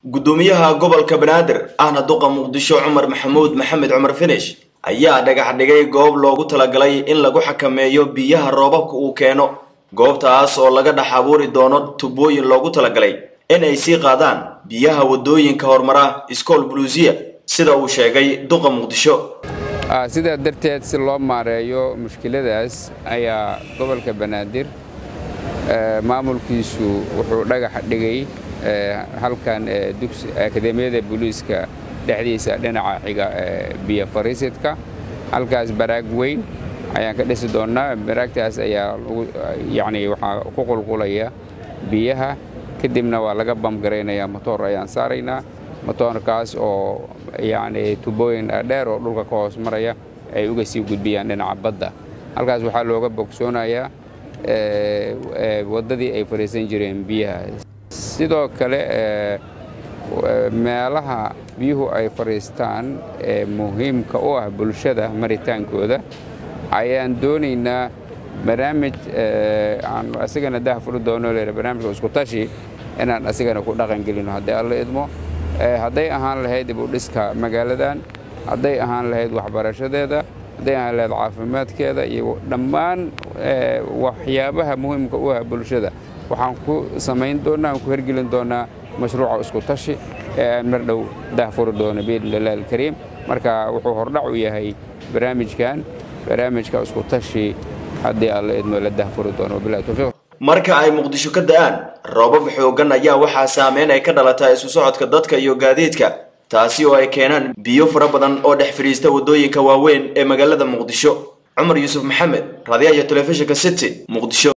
gudoomiyaha gobolka Banaadir ahna duqa Muqdisho Cumar Maxamuud Maxamed Cumar Finish ayaa dhagax dhigay goob loogu talagalay in lagu xakameeyo biyaha roobabka uu keeno goobtaas oo laga dhaxabuuri doono tubooyin loogu talagalay in ay sii qaadaan biyaha wadooyinka hormara iskool Buluusiya sida uu sheegay duqa Muqdisho sida darteed si loo maareeyo mushkiladaas ayaa gobolka Banaadir maamulkiisu wuxuu dhagax dhigay halkan dugsi akademiyada booliiska dhexdiisa dhinaca xiga biyo fariisidka halkaas baraag weyn ayaan ka dhisi doonaa baraagtaas ayaa waxa ku qulqulaya biyaha kadibna waa laga bamgareynaya motor ayaan saaraynaa motorkaas oo tubooyin dheer oo dhulka ka hoos maraya ay uga sii gudbiyaan dhinaca badda halkaas waxaa looga bogsoonayaa wadadii ay fariisan jireen biyaha sidoo kale meelaha biyuhu ay fariistaan ee muhiimka u ah bulshada maritaankooda ayaan doonaynaa barnaamij aan asigana daahfuri doono barnaamijka isku tashi inaan asigana ku dhaqan gelino haddii alla idmo hadday ahaan lahayd dib u dhiska magaaladan hadday ahaan lahayd waxbarashadeeda hadday ahaan lahayd caafimaadkeeda iyo dhammaan waxyaabaha muhiimka u ah bulshada waxaan ku samayn doonaa ku hergelin doonaa mashruuca isku tashi ee mar dhow daahfuri doono biidhnillaahi alkariim marka wuxuu hordhac u yahay barnaamijka isku tashi haddii alla idmo la daahfuri doono bilaa tawfiiq marka ay Muqdisho ka da'aan roobab xoogan ayaa waxaa saameyn ay ka dhalataa isu socodka dadka iyo gaadiidka taasi oo ay keenaan biyo fara badan oo dhex fariista wadooyinka waaweyn ee magaalada Muqdisho Cumar Yuusuf Maxamed raadiyaha telefishinka City Muqdisho